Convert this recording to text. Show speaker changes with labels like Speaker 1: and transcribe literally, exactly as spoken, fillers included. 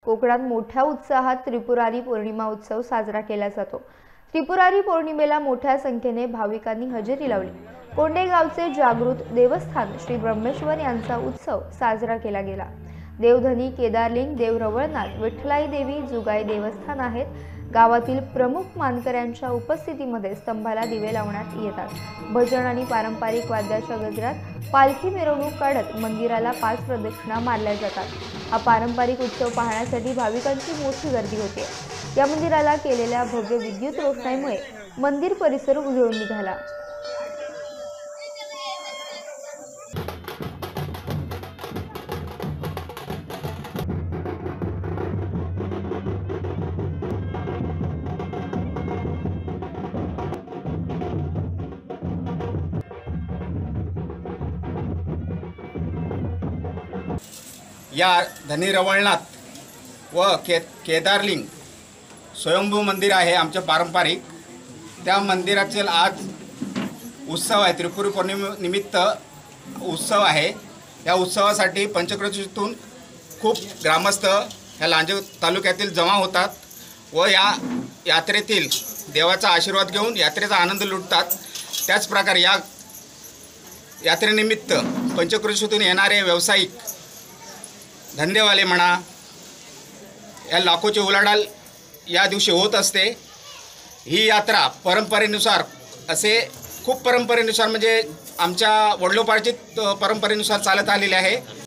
Speaker 1: कोकणात मोठ्या उत्साहात त्रिपुरारी पौर्णिमा उत्सव साजरा केला जातो। त्रिपुरारी पौर्णिमेला मोठ्या संख्येने भाविकांनी हजेरी लावली। कोंडे गावचे जागृत देवस्थान श्री ब्रह्मेश्वर यांचा उत्सव साजरा केला गेला। देवधनी, केदारलिंग, देव रवळनाथ, विठ्ठलाई देवी, जुगाई देवस्थान आहेत। गावातील प्रमुख मानकऱ्यांच्या उपस्थितीमध्ये स्तंभाला दिवे लावण्यात येतात। भजन आणि पारंपरिक वाद्याच्या गजरात पालखी मिरवणूक काढत मंदिराला पाच प्रदक्षिणा मारल्या जातात। हा पारंपरिक उत्सव पाहण्यासाठी भाविकांची मोठी गर्दी होते। या मंदिराला केलेल्या भव्य विद्युत रोषणाईमुळे मंदिर परिसर उजळून निघाला।
Speaker 2: या धनी रवळनाथ व के केदारलिंग स्वयंभू मंदिर आहे आमचं पारंपरिक। त्या मंदिराचे आज उत्सव आहे, त्रिपुरी पौर्णिमेनिमित्त उत्सव आहे। या उत्सवासाठी पंचक्रोशीतून खूप ग्रामस्थ ह्या लांजा तालुक्यातील जमा होतात व या यात्रेतील देवाचा आशीर्वाद घेऊन यात्रेचा आनंद लुटतात। त्याचप्रकारे या यात्रेनिमित्त पंचक्रोशीतून येणारे व्यावसायिक, धंदेवाले म्हणा, या लाखोची उलाढाल या दिवशी होत असते। ही यात्रा परंपरेनुसार असे खूप परंपरेनुसार म्हणजे आमच्या वडिलोपार्जित परंपरेनुसार चालत आलेली आहे।